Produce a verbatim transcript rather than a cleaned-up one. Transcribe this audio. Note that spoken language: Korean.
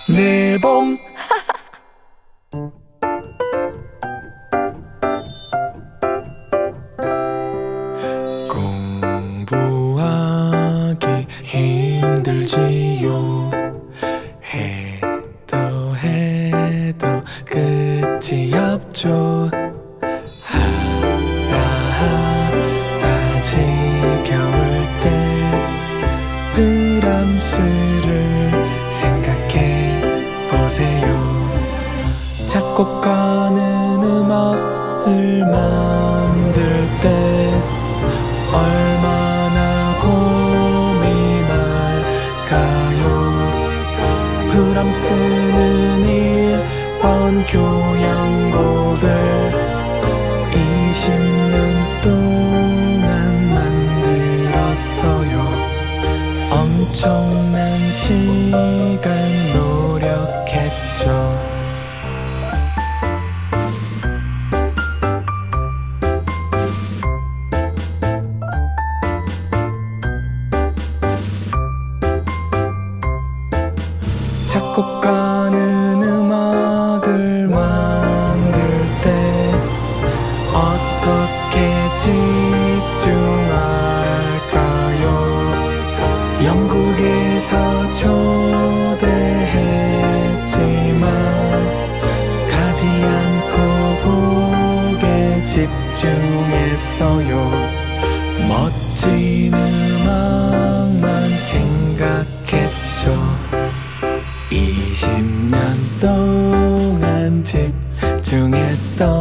내 봄. 공부하기 힘들지요. 해도 해도 끝이 없죠. 하다 하다 지겨울 때 브람스를 생각해 보세요. 작곡가는 음악을 만들 때 얼마나 고민할까요? 브람스는 일본 교향곡을 이십 년 동안 만들었어요. 엄청난 시간 노력했죠. 작곡가는 음악을 만들 때 어떻게 집중할까요? 영국에서 초대했지만 가지 않고 곡에 집중했어요. 멋진 음악만 생각했죠. 이십 년 동안 집중했던